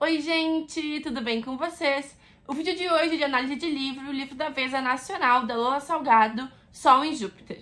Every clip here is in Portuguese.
Oi gente, tudo bem com vocês? O vídeo de hoje é de análise de livro, o livro da vez é Nacional, da Lola Salgado, Sol em Júpiter.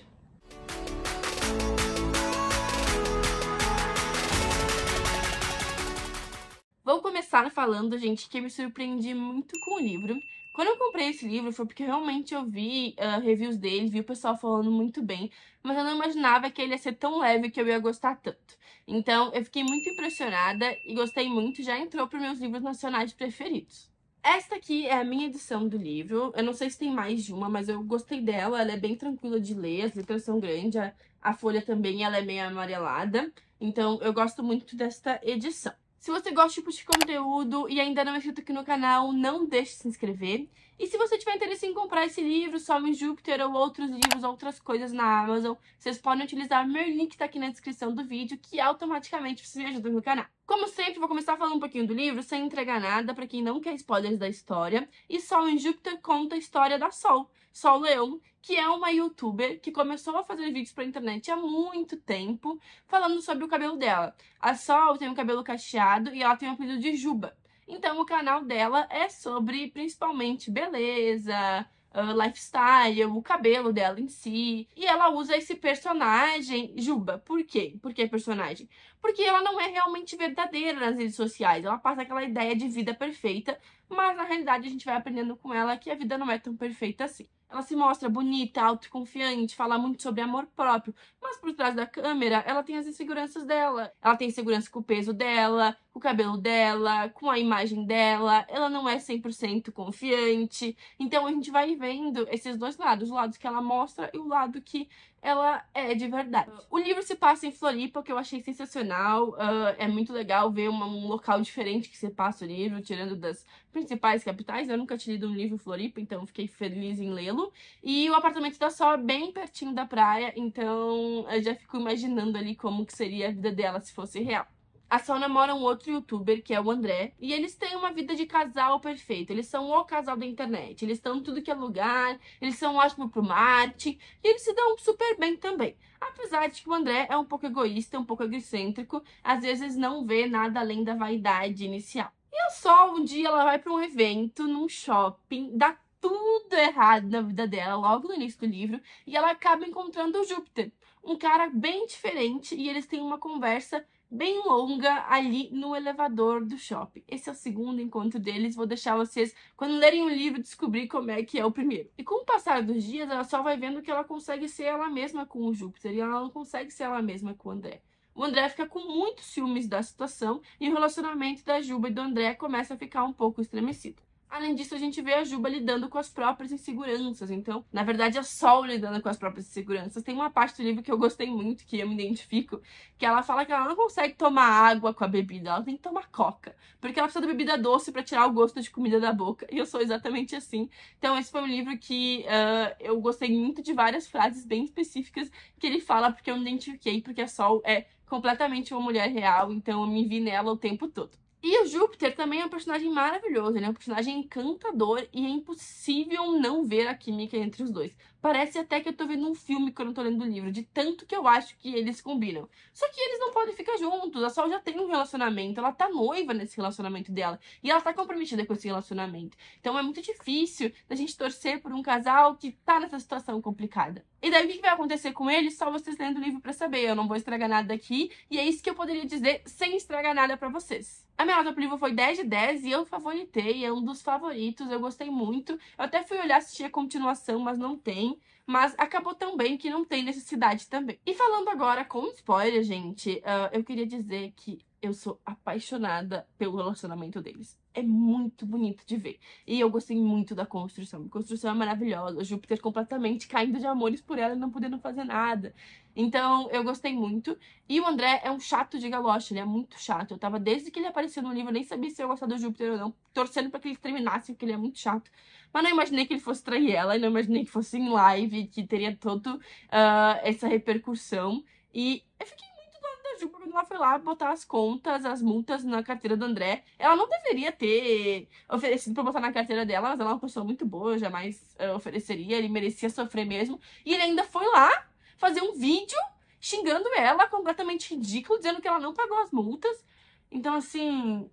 Vou começar falando, gente, que eu me surpreendi muito com o livro. Quando eu comprei esse livro foi porque realmente eu vi reviews dele, vi o pessoal falando muito bem, mas eu não imaginava que ele ia ser tão leve que eu ia gostar tanto. Então, eu fiquei muito impressionada e gostei muito, já entrou para os meus livros nacionais preferidos. Esta aqui é a minha edição do livro, eu não sei se tem mais de uma, mas eu gostei dela, ela é bem tranquila de ler, as letras são grandes, a folha também ela é meio amarelada, então eu gosto muito desta edição. Se você gosta de tipo de conteúdo e ainda não é inscrito aqui no canal, não deixe de se inscrever. E se você tiver interesse em comprar esse livro, Sol em Júpiter ou outros livros, outras coisas na Amazon, vocês podem utilizar o meu link que tá aqui na descrição do vídeo, que automaticamente vocês me ajudam no canal. Como sempre, vou começar falando um pouquinho do livro, sem entregar nada, pra quem não quer spoilers da história. E Sol em Júpiter conta a história da Sol Leão, que é uma youtuber que começou a fazer vídeos pra internet há muito tempo, falando sobre o cabelo dela. A Sol tem um cabelo cacheado e ela tem o apelido de Juba. Então o canal dela é sobre principalmente beleza, lifestyle, o cabelo dela em si. E ela usa esse personagem Juba. Por quê? Por que personagem? Porque ela não é realmente verdadeira nas redes sociais. Ela passa aquela ideia de vida perfeita, mas na realidade a gente vai aprendendo com ela que a vida não é tão perfeita assim. Ela se mostra bonita, autoconfiante, fala muito sobre amor próprio, mas por trás da câmera ela tem as inseguranças dela. Ela tem insegurança com o peso dela, com o cabelo dela, com a imagem dela. Ela não é 100% confiante. Então a gente vai vendo esses dois lados, o lado que ela mostra e o lado que ela é de verdade. O livro se passa em Floripa, que eu achei sensacional. É muito legal ver um local diferente que se passa o livro, tirando das principais capitais. Eu nunca tinha lido um livro em Floripa, então fiquei feliz em lê-lo. E o apartamento da Sol é bem pertinho da praia, então eu já fico imaginando ali como que seria a vida dela se fosse real. A Sol namora um outro youtuber, que é o André, e eles têm uma vida de casal perfeito. Eles são o casal da internet, eles estão em tudo que é lugar, eles são ótimos pro marketing, e eles se dão super bem também. Apesar de que o André é um pouco egoísta, um pouco egocêntrico, às vezes não vê nada além da vaidade inicial. E a Sol, um dia, ela vai para um evento, num shopping, dá tudo errado na vida dela, logo no início do livro, e ela acaba encontrando o Júpiter, um cara bem diferente, e eles têm uma conversa bem longa ali no elevador do shopping. Esse é o segundo encontro deles, vou deixar vocês, quando lerem o livro, descobrir como é que é o primeiro. E com o passar dos dias, ela só vai vendo que ela consegue ser ela mesma com o Júpiter, e ela não consegue ser ela mesma com o André. O André fica com muitos ciúmes da situação, e o relacionamento da Juba e do André começa a ficar um pouco estremecido. Além disso, a gente vê a Juba lidando com as próprias inseguranças. Então, na verdade, a Sol lidando com as próprias inseguranças. Tem uma parte do livro que eu gostei muito, que eu me identifico, que ela fala que ela não consegue tomar água com a bebida, ela tem que tomar coca. Porque ela precisa da bebida doce pra tirar o gosto de comida da boca. E eu sou exatamente assim. Então, esse foi um livro que eu gostei muito de várias frases bem específicas que ele fala, porque eu me identifiquei, porque a Sol é completamente uma mulher real, então eu me vi nela o tempo todo. E o Júpiter também é um personagem maravilhoso, ele é um personagem encantador e é impossível não ver a química entre os dois. Parece até que eu tô vendo um filme quando eu tô lendo o livro, de tanto que eu acho que eles combinam. Só que eles não podem ficar juntos, a Sol já tem um relacionamento, ela tá noiva nesse relacionamento dela, e ela tá comprometida com esse relacionamento. Então é muito difícil da gente torcer por um casal que tá nessa situação complicada. E daí o que vai acontecer com eles? Só vocês lendo o livro pra saber, eu não vou estragar nada aqui, e é isso que eu poderia dizer sem estragar nada pra vocês. A minha nota pro livro foi 10 de 10 e eu favoritei, é um dos favoritos, eu gostei muito. Eu até fui olhar se tinha continuação, mas não tem. Mas acabou tão bem que não tem necessidade também. E falando agora com spoiler, gente, eu queria dizer que eu sou apaixonada pelo relacionamento deles. É muito bonito de ver. E eu gostei muito da construção. A construção é maravilhosa. O Júpiter completamente caindo de amores por ela e não podendo fazer nada. Então, eu gostei muito. E o André é um chato de galocha. Ele é muito chato. Eu tava, desde que ele apareceu no livro, eu nem sabia se eu gostava do Júpiter ou não. Torcendo pra que ele terminasse, porque ele é muito chato. Mas não imaginei que ele fosse trair ela. E não imaginei que fosse em live, que teria todo essa repercussão. E eu fiquei da Juba quando ela foi lá botar as contas, as multas na carteira do André. Ela não deveria ter oferecido pra botar na carteira dela, mas ela é uma pessoa muito boa, eu jamais ofereceria, ele merecia sofrer mesmo. E ele ainda foi lá fazer um vídeo xingando ela, completamente ridículo, dizendo que ela não pagou as multas. Então, assim,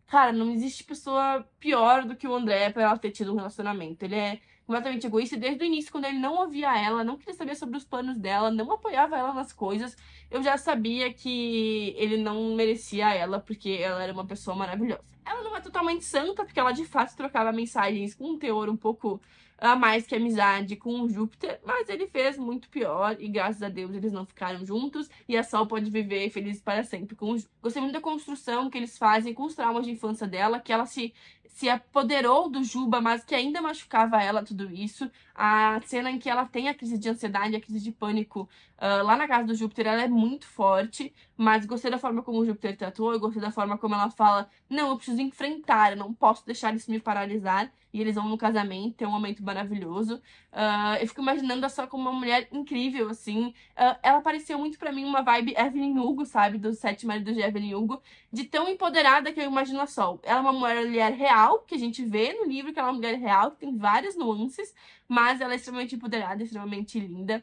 Cara, não existe pessoa pior do que o André pra ela ter tido um relacionamento. Ele é completamente egoísta e desde o início, quando ele não ouvia ela, não queria saber sobre os planos dela, não apoiava ela nas coisas, eu já sabia que ele não merecia ela, porque ela era uma pessoa maravilhosa. Ela não é totalmente santa, porque ela de fato trocava mensagens com um teor um pouco a mais que amizade com o Júpiter, mas ele fez muito pior e graças a Deus eles não ficaram juntos e a Sol pode viver feliz para sempre com o Júpiter. Gostei muito da construção que eles fazem com os traumas de infância dela, que ela se apoderou do Juba, mas que ainda machucava ela, tudo isso. A cena em que ela tem a crise de ansiedade, a crise de pânico lá na casa do Júpiter, ela é muito forte, mas gostei da forma como o Júpiter tratou, eu gostei da forma como ela fala, não, eu preciso enfrentar, eu não posso deixar isso me paralisar. E eles vão no casamento, é um momento maravilhoso. Eu fico imaginando a Sol como uma mulher incrível, assim. Ela parecia muito pra mim uma vibe Evelyn Hugo, sabe? Dos Sete Maridos de Evelyn Hugo. De tão empoderada que eu imagino a Sol. Ela é uma mulher real, que a gente vê no livro que ela é uma mulher real, que tem várias nuances. Mas ela é extremamente empoderada, extremamente linda.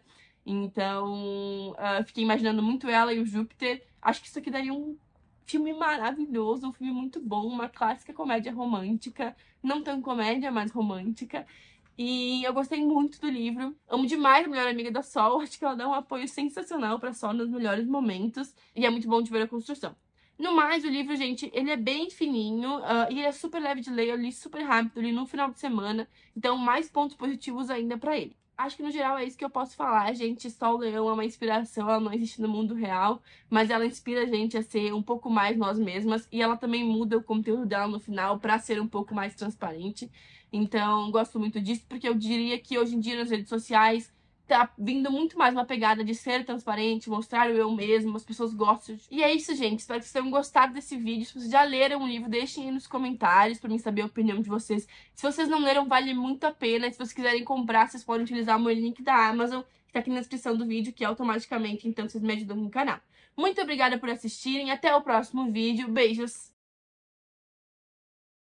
Então, fiquei imaginando muito ela e o Júpiter. Acho que isso aqui daria um filme maravilhoso, um filme muito bom, uma clássica comédia romântica, não tão comédia, mas romântica. E eu gostei muito do livro. Amo demais a melhor amiga da Sol. Acho que ela dá um apoio sensacional pra Sol nos melhores momentos. E é muito bom de ver a construção. No mais, o livro, gente, ele é bem fininho e ele é super leve de ler. Eu li super rápido, li no final de semana. Então, mais pontos positivos ainda pra ele. Acho que no geral é isso que eu posso falar, gente. Sol Leão é uma inspiração, ela não existe no mundo real, mas ela inspira a gente a ser um pouco mais nós mesmas e ela também muda o conteúdo dela no final pra ser um pouco mais transparente. Então, gosto muito disso, porque eu diria que hoje em dia nas redes sociais tá vindo muito mais uma pegada de ser transparente, mostrar o eu mesmo, as pessoas gostam. E é isso, gente. Espero que vocês tenham gostado desse vídeo. Se vocês já leram o livro, deixem aí nos comentários pra mim saber a opinião de vocês. Se vocês não leram, vale muito a pena. Se vocês quiserem comprar, vocês podem utilizar o meu link da Amazon, que tá aqui na descrição do vídeo, que é automaticamente, então vocês me ajudam no canal. Muito obrigada por assistirem. Até o próximo vídeo. Beijos!